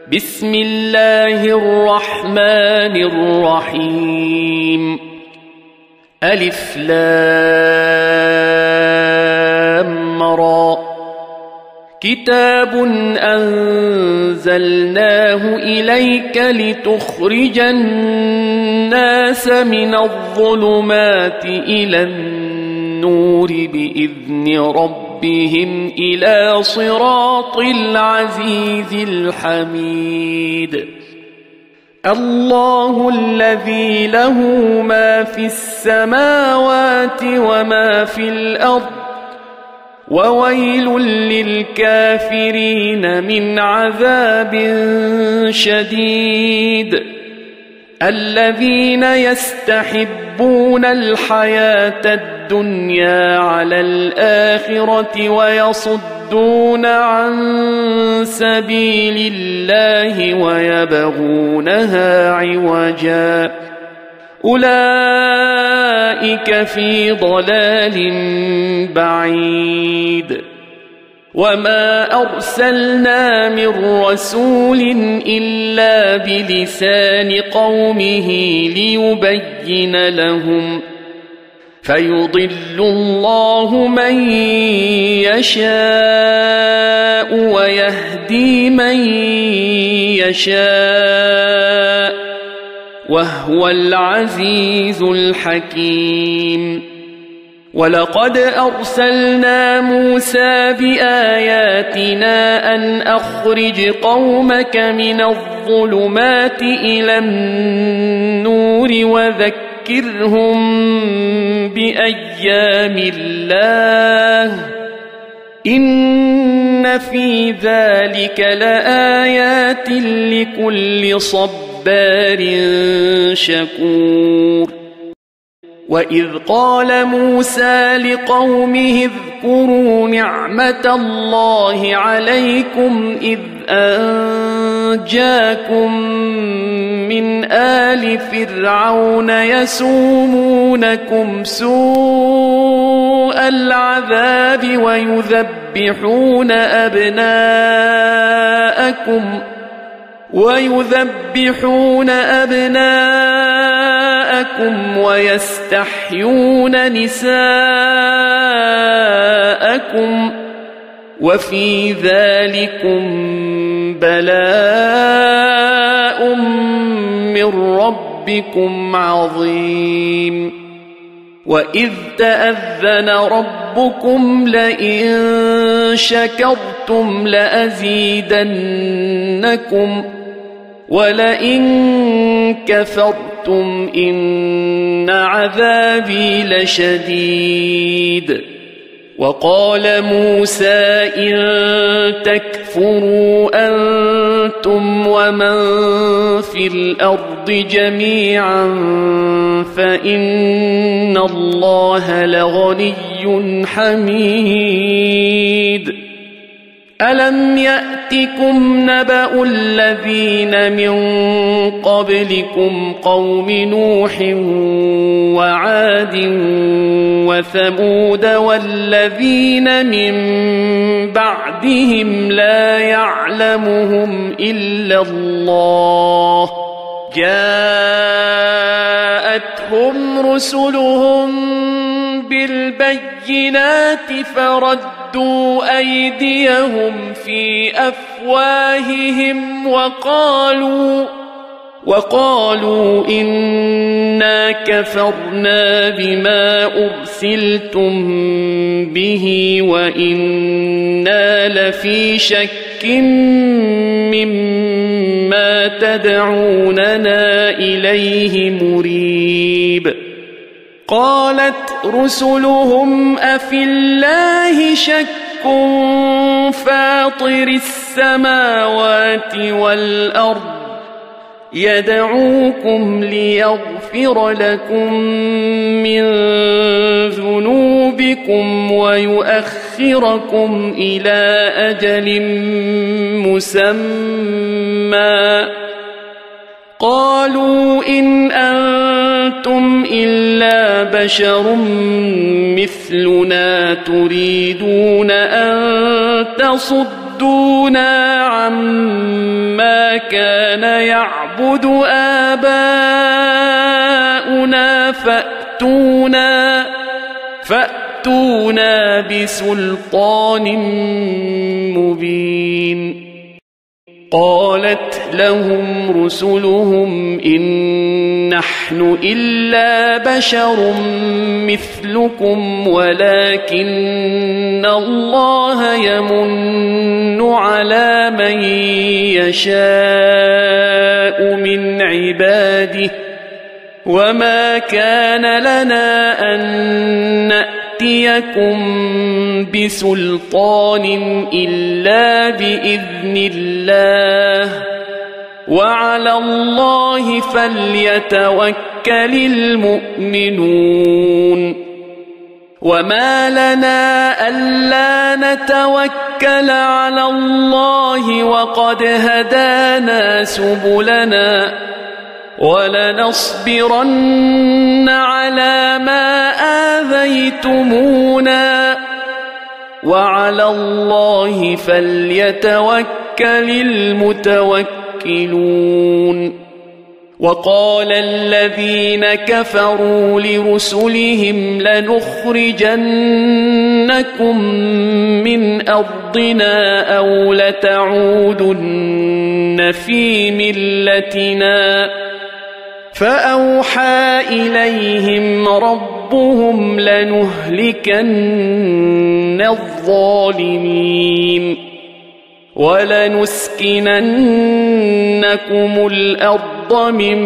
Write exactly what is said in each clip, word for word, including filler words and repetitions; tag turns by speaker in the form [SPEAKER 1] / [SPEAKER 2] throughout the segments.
[SPEAKER 1] بسم الله الرحمن الرحيم ألف لام را كتاب أنزلناه إليك لتخرج الناس من الظلمات إلى النور بإذن ربهم إلى صراط العزيز الحميد الله الذي له ما في السماوات وما في الأرض وويل للكافرين من عذاب شديد الذين يستحبون الحياة الدنيا على الآخرة ويصدون عن سبيل الله ويبغونها عوجا أولئك في ضلال بعيد وما أرسلنا من رسول إلا بلسان قومه ليبين لهم فيضل الله من يشاء ويهدي من يشاء وهو العزيز الحكيم ولقد أرسلنا موسى بآياتنا أن أخرج قومك من الظلمات إلى النور وذكرهم بأيام الله إن في ذلك لآيات لكل صبار شكور وإذ قال موسى لقومه اذكروا نعمة الله عليكم إذ أنجاكم من آل فرعون يسومونكم سوء العذاب ويذبحون أبناءكم ويذبحون أبناءكم ويستحيون نساءكم وفي ذلكم بلاء من ربكم عظيم وإذ تأذن ربكم لئن شكرتم لأزيدنكم ولئن كفرتم إن عذابي لشديد وقال موسى إن تكفروا أنتم ومن في الأرض جميعا فإن الله لغني حميد ألم يأتكم نبأ الذين من قبلكم قوم نوح وعاد وثمود والذين من بعدهم لا يعلمهم إلا الله جاءتهم رسلهم بالبينات فردوا أيديهم في أفواههم وقالوا وقالوا إنا كفرنا بما أرسلتم به وإنا لفي شك مما تدعوننا إليه مريب قالت رسلهم أفي الله شك فاطر السماوات والأرض يدعوكم ليغفر لكم من ذنوبكم ويؤخركم إلى أجل مسمى قالوا إن أنتم إلا بشر مثلنا تريدون أن تصدونا عما ما كان يعبد آباؤنا فأتونا فأتونا بسلطان مبين. قالت لهم رسلهم إن نحن إلا بشر مثلكم ولكن الله يمن على من يشاء من عباده وما كان لنا أن نأتيكم بسلطان إلا بإذن الله وعلى الله فليتوكل المؤمنون. وما لنا ألا نتوكل على الله وقد هدانا سبلنا ولنصبرن على ما آذيتمونا وعلى الله فليتوكل المتوكلون. وقال الذين كفروا لرسلهم لنخرجنكم من أرضنا أو لتعودن في ملتنا فأوحى إليهم ربهم لنهلكن الظالمين ولنسكننكم الأرض من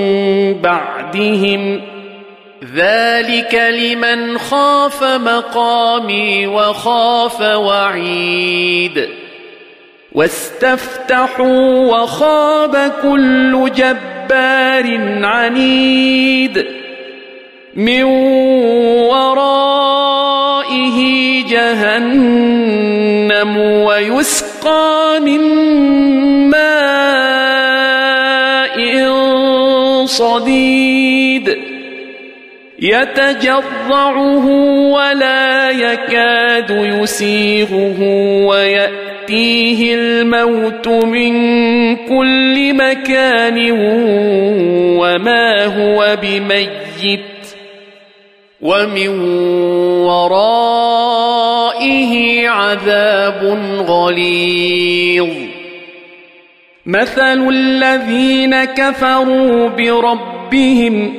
[SPEAKER 1] بعدهم ذلك لمن خاف مقامي وخاف وعيد. واستفتحوا وخاب كل جبار عنيد من ورائه جهنم ويسقى من ماء صديد يتجرعه ولا يكاد يسيغه ويأتيه الموت من كل مكان وما هو بميت ومن ورائه عذاب غليظ. مثل الذين كفروا بربهم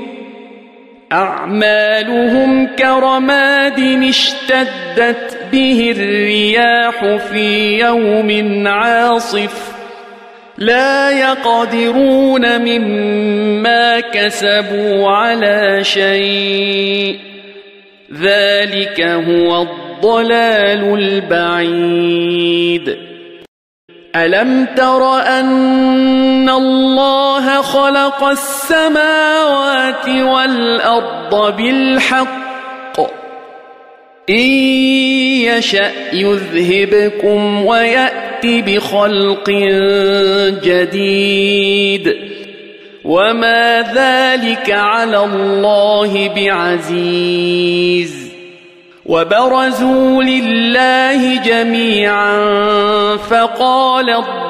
[SPEAKER 1] أعمالهم كرماد اشتدت به الرياح في يوم عاصف لا يقدرون مما كسبوا على شيء ذلك هو الضلال البعيد. ألم تر أن الله خلق السماوات والأرض بالحق إن يشأ يذهبكم ويأتي بخلق جديد وما ذلك على الله بعزيز. وبرزوا لله جميعا فقال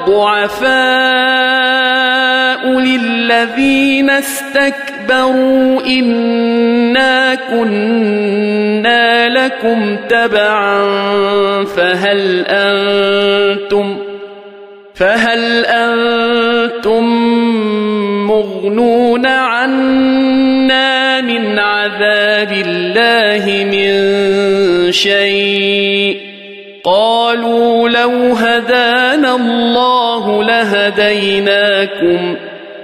[SPEAKER 1] الضعفاء للذين استكبروا إنا كنا لكم تبعا فهل أنتم فهل أنتم مغنون عنا من عذاب الله من شيء قالوا لو هدانا الله لهديناكم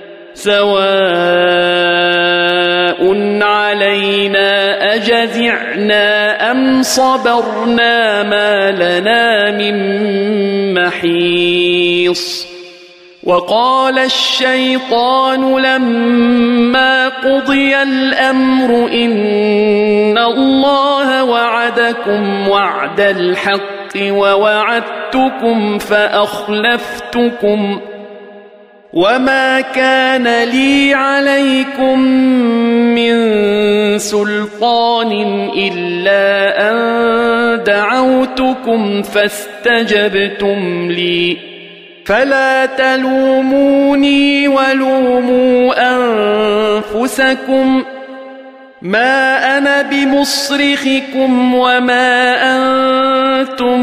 [SPEAKER 1] سواء علينا أجزعنا أم صبرنا ما لنا من محيص. وقال الشيطان لما قضي الأمر إن الله وعدكم وعد الحق ووعدتكم فأخلفتكم وما كان لي عليكم من سلطان إلا أن دعوتكم فاستجبتم لي فلا تلوموني ولوموا أنفسكم ما أنا بمصرخكم وما أنتم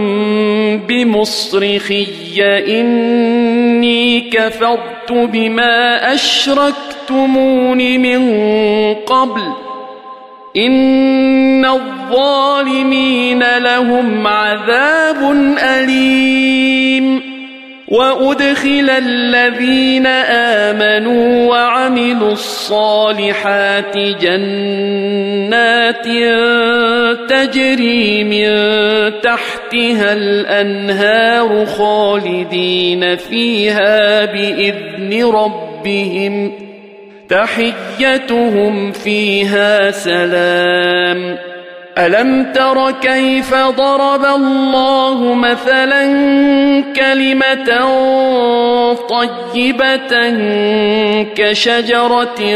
[SPEAKER 1] بمصرخي إني كفرت بما أشركتمون من قبل إن الظالمين لهم عذاب أليم. وأدخل الذين آمنوا وعملوا الصالحات جنات تجري من تحتها الأنهار خالدين فيها بإذن ربهم تحيتهم فيها سلام. ألم تر كيف ضرب الله مثلا كلمة طيبة كشجرة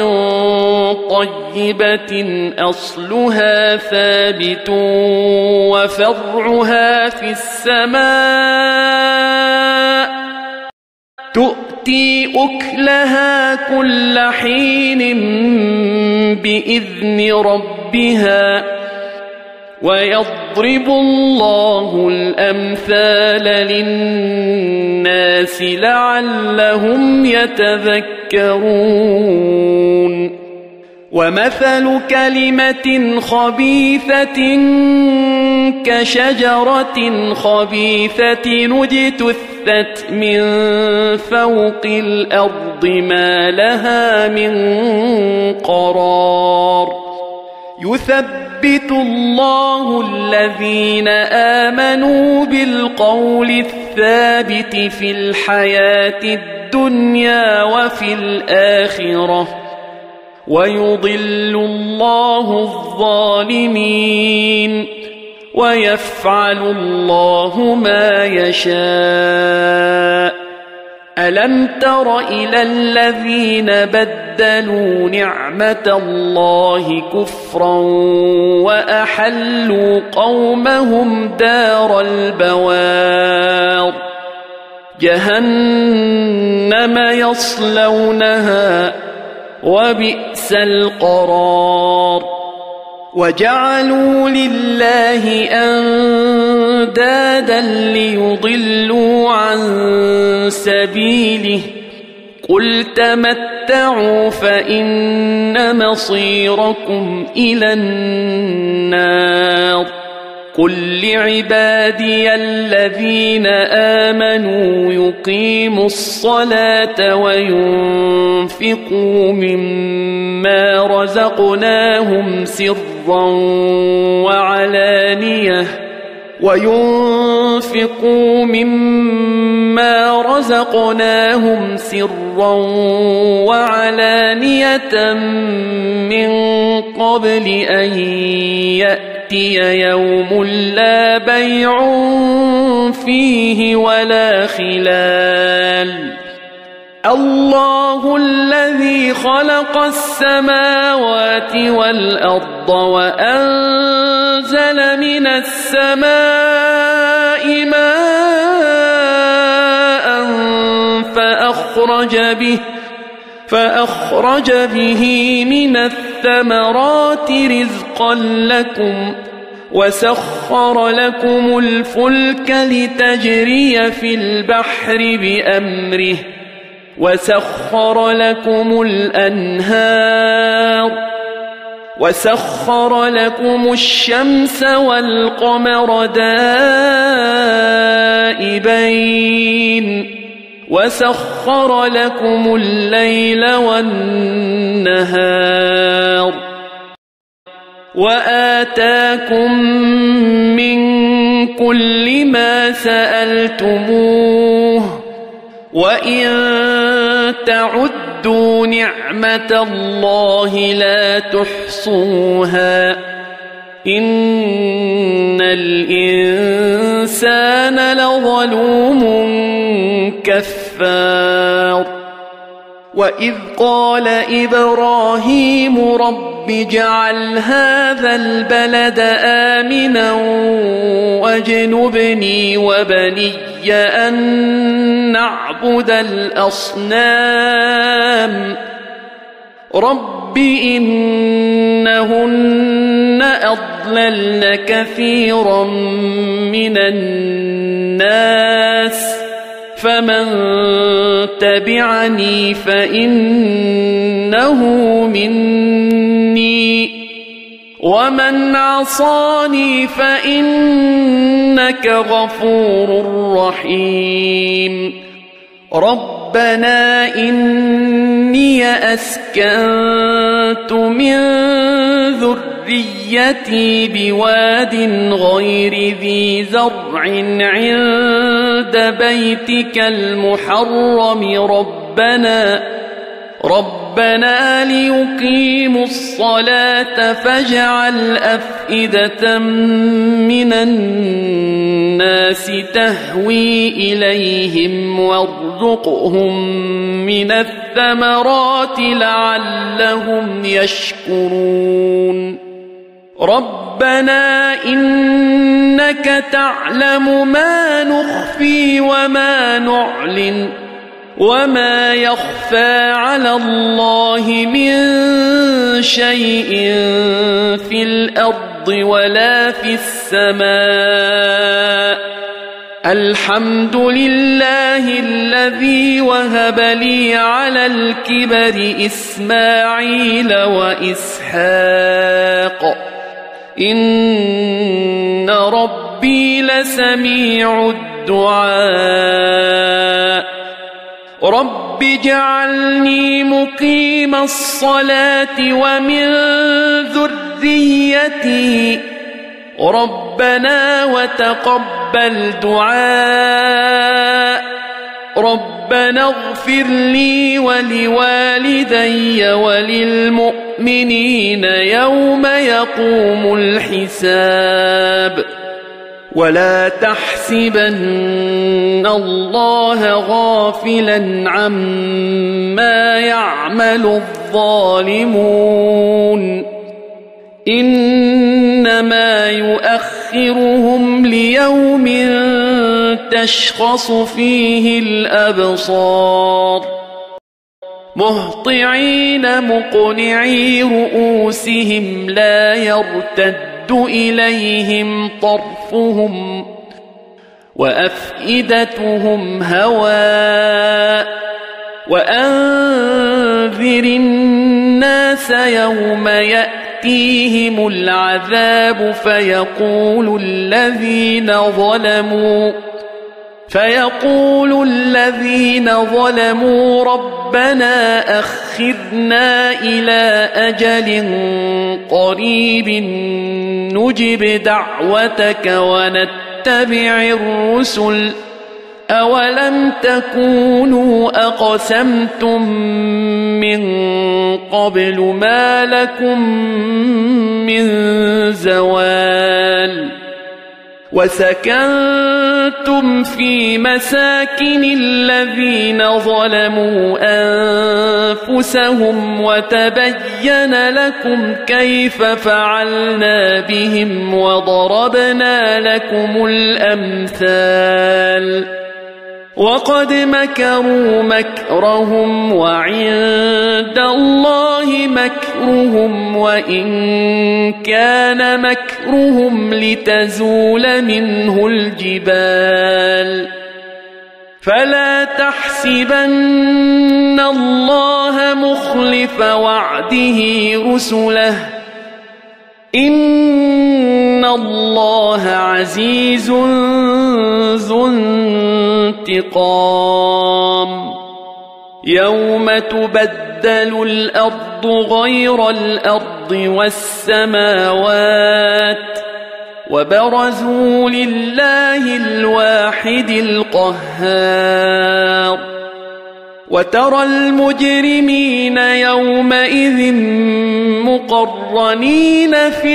[SPEAKER 1] طيبة أصلها ثابت وفرعها في السماء تؤتي أكلها كل حين بإذن ربها ويضرب الله الأمثال للناس لعلهم يتذكرون. ومثل كلمة خبيثة كشجرة خبيثة اجتثت من فوق الأرض ما لها من قرار. يثبت الله الذين آمنوا بالقول الثابت في الحياة الدنيا وفي الآخرة ويضل الله الظالمين ويفعل الله ما يشاء. ألم تر إلى الذين بدلوا نعمة الله كفرا وأحلوا قومهم دار البوار جهنم يصلونها وبئس القرار. وجعلوا لله أندادا ليضلوا عن سبيله قل تمتعوا فإن مصيركم إلى النار. قل لعبادي الذين آمنوا يقيموا الصلاة وينفقوا مما رزقناهم سرا وعلانية وينفقوا مما رزقناهم سرا وعلانية من قبل أن يأتي يوم لا بيع فيه ولا خلال. الله الذي خلق السماوات والأرض وأنزل من السماء ماء فأخرج به فأخرج به من الثمرات رزقا لكم وسخر لكم الفلك لتجري في البحر بأمره وسخر لكم الأنهار وسخر لكم الشمس والقمر دائبين وسخر لكم الليل والنهار وآتاكم من كل ما سألتموه وإن تعدوا نعمة الله لا تحصوها إن الإنسان لظلوم كفار. وإذ قال إبراهيم رب اجعل هذا البلد آمنا واجنبني وبني أن نعبد الأصنام رب إنهن أضللن كثيرا من الناس فمن تبعني فإنه مني ومن عصاني فإنك غفور رحيم ربنا إني أسكنت من ذريتي بواد غير ذي زرع عند بيتك المحرم ربنا ربنا ليقيموا الصلاة فاجعل أفئدة من الناس تهوي إليهم وارزقهم من الثمرات لعلهم يشكرون ربنا إنك تعلم ما نخفي وما نعلن وما يخفى على الله من شيء في الأرض ولا في السماء الحمد لله الذي وهب لي على الكبر إسماعيل وإسحاق إن ربي لسميع الدعاء رب اجعلني مقيم الصلاة ومن ذريتي ربنا وتقبل دعاء ربنا اغفر لي ولوالدي وللمؤمنين يوم يقوم الحساب ولا تحسبن الله غافلا عما يعمل الظالمون إنما يؤخرهم ليوم تشخص فيه الأبصار مهطعين مقنعي رؤوسهم لا يرتد إليهم طرفهم وأفئدتهم هواء وأنذر الناس يوم يأتيهم العذاب فيقول الذين ظلموا فيقول الذين ظلموا ربنا أخرنا إلى أجل قريب نجب دعوتك ونتبع الرسل أولم تكونوا أقسمتم من قبل ما لكم من زوال وسكنتم في مساكن الذين ظلموا أنفسهم وتبين لكم كيف فعلنا بهم وضربنا لكم الأمثال وقد مكروا مكرهم وعند الله مكرهم وإن كان مكرهم لتزول منه الجبال فلا تحسبن الله مخلف وعده رسله إن الله عزيز ذو انتقام يوم تبدل الأرض غير الأرض والسماوات وبرزوا لله الواحد القهار وترى المجرمين يومئذ مقرنين في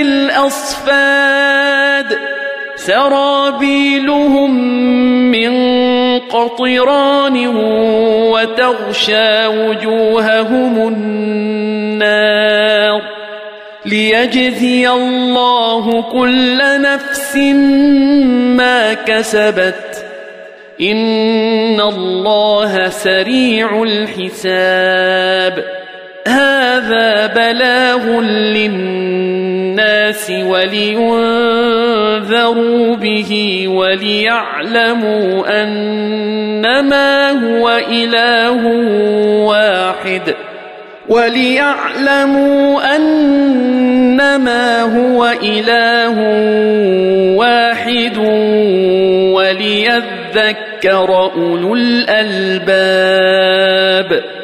[SPEAKER 1] الأصفاد سرابيلهم من قطران وتغشى وجوههم النار ليجزي الله كل نفس ما كسبت إن الله سريع الحساب هذا بلاغ للناس ولينذروا به وليعلموا أنما هو إله واحد وليعلموا أنما هو إله واحد وليذكر أولو الألباب